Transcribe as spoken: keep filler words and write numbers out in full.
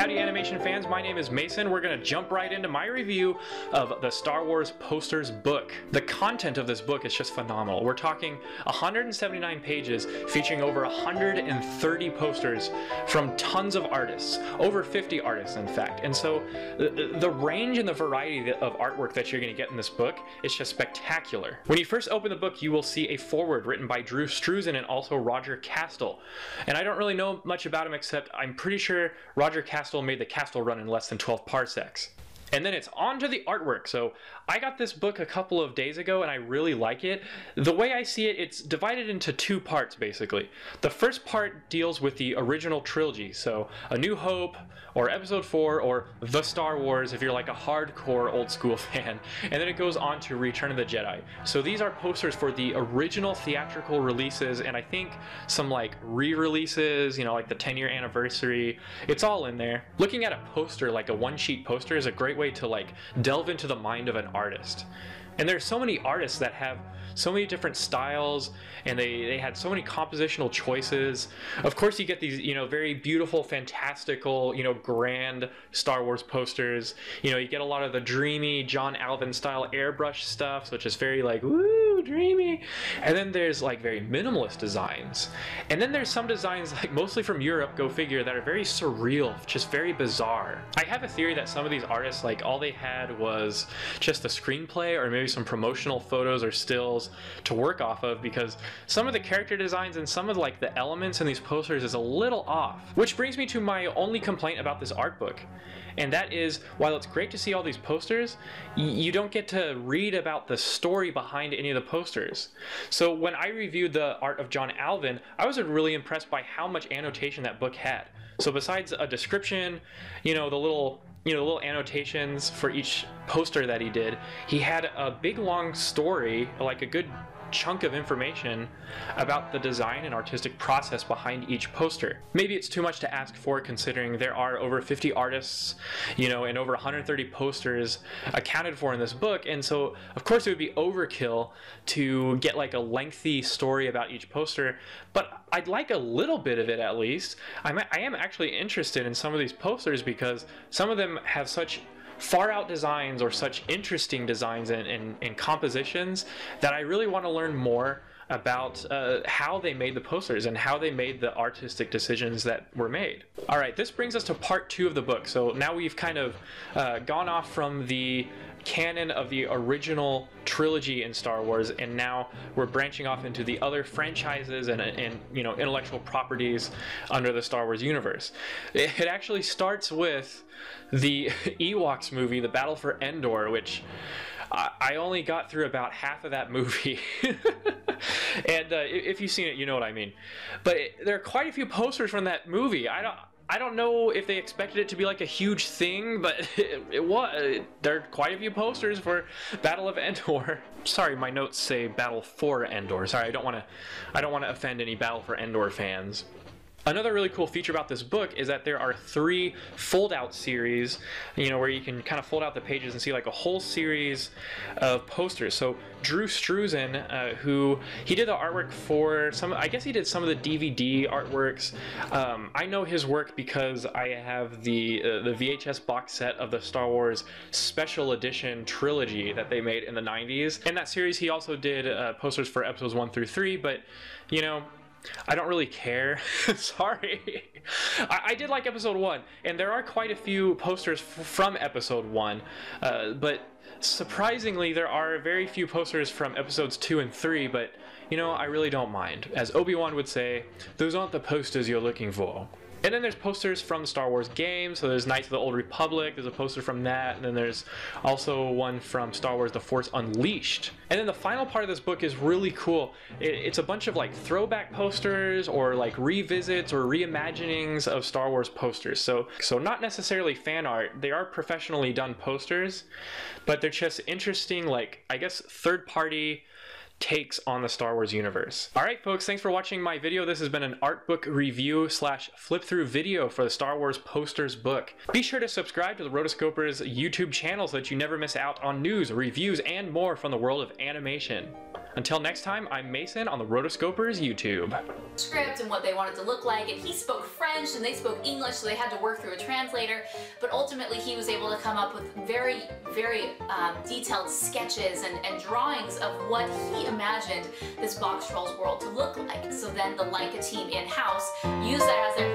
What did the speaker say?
Howdy animation fans, my name is Mason. We're going to jump right into my review of the Star Wars Posters book. The content of this book is just phenomenal. We're talking one hundred seventy-nine pages featuring over one hundred thirty posters from tons of artists, over fifty artists in fact. And so the, the range and the variety of artwork that you're going to get in this book is just spectacular. When you first open the book, you will see a foreword written by Drew Struzan and also Roger Castle. And I don't really know much about him except I'm pretty sure Roger Castle made the Castle run in less than twelve parsecs. And then it's on to the artwork. So I got this book a couple of days ago and I really like it. The way I see it, it's divided into two parts basically. The first part deals with the original trilogy, so A New Hope, or Episode four, or The Star Wars if you're like a hardcore old school fan. And then it goes on to Return of the Jedi. So these are posters for the original theatrical releases and I think some like re-releases, you know, like the ten year anniversary. It's all in there. Looking at a poster, like a one sheet poster, is a great way to like delve into the mind of an artist. And there's so many artists that have so many different styles and they, they had so many compositional choices. Of course you get these, you know, very beautiful, fantastical, you know, grand Star Wars posters. You know, you get a lot of the dreamy John Alvin style airbrush stuff, so it's just very like, woo, dreamy. And then there's like very minimalist designs. And then there's some designs like mostly from Europe, go figure, that are very surreal, just very bizarre. I have a theory that some of these artists, like all they had was just the screenplay or maybe some promotional photos or stills to work off of, because some of the character designs and some of like the elements in these posters is a little off. Which brings me to my only complaint about this art book, and that is, while it's great to see all these posters, you don't get to read about the story behind any of the posters. So when I reviewed the art of John Alvin, I was really impressed by how much annotation that book had. So besides a description, you know, the little you know, little annotations for each poster that he did, he had a big long story, like a good chunk of information about the design and artistic process behind each poster. Maybe it's too much to ask for considering there are over fifty artists, you know, and over one hundred thirty posters accounted for in this book, and so of course it would be overkill to get like a lengthy story about each poster, but I'd like a little bit of it at least. I'm, I am actually interested in some of these posters because some of them have such far out designs or such interesting designs and, and, and compositions that I really want to learn more about uh, how they made the posters and how they made the artistic decisions that were made. All right, this brings us to part two of the book. So now we've kind of uh, gone off from the canon of the original trilogy in Star Wars, and now we're branching off into the other franchises and, and you know, intellectual properties under the Star Wars universe. It, it actually starts with the Ewoks movie, The Battle for Endor, which I, I only got through about half of that movie. And uh, if you've seen it, you know what I mean. But it, there are quite a few posters from that movie. I don't I don't know if they expected it to be like a huge thing, but it, it was. There are quite a few posters for Battle of Endor. Sorry, my notes say Battle for Endor. Sorry, I don't want to. I don't want to offend any Battle for Endor fans. Another really cool feature about this book is that there are three fold-out series, you know, where you can kind of fold out the pages and see like a whole series of posters. So Drew Struzan, uh, who he did the artwork for some, I guess he did some of the D V D artworks. Um, I know his work because I have the uh, the V H S box set of the Star Wars Special Edition trilogy that they made in the nineties. In that series, he also did uh, posters for episodes one through three, but you know, I don't really care. Sorry. I, I did like episode one, and there are quite a few posters f from episode one, uh, but surprisingly there are very few posters from episodes two and three, but you know, I really don't mind. As Obi-Wan would say, those aren't the posters you're looking for. And then there's posters from the Star Wars games, so there's Knights of the Old Republic, there's a poster from that, and then there's also one from Star Wars The Force Unleashed. And then the final part of this book is really cool. It's a bunch of like throwback posters or like revisits or reimaginings of Star Wars posters. So, so not necessarily fan art, they are professionally done posters, but they're just interesting, like, I guess, third-party takes on the Star Wars universe. Alright folks, thanks for watching my video. This has been an art book review slash flip through video for the Star Wars Posters book. Be sure to subscribe to the Rotoscopers YouTube channel so that you never miss out on news, reviews, and more from the world of animation. Until next time, I'm Mason on the Rotoscopers YouTube. Script and what they wanted to look like, and he spoke French and they spoke English, so they had to work through a translator, but ultimately he was able to come up with very, very um, detailed sketches and, and drawings of what he imagined this Box Trolls world to look like. So then the Leica team in-house used that as their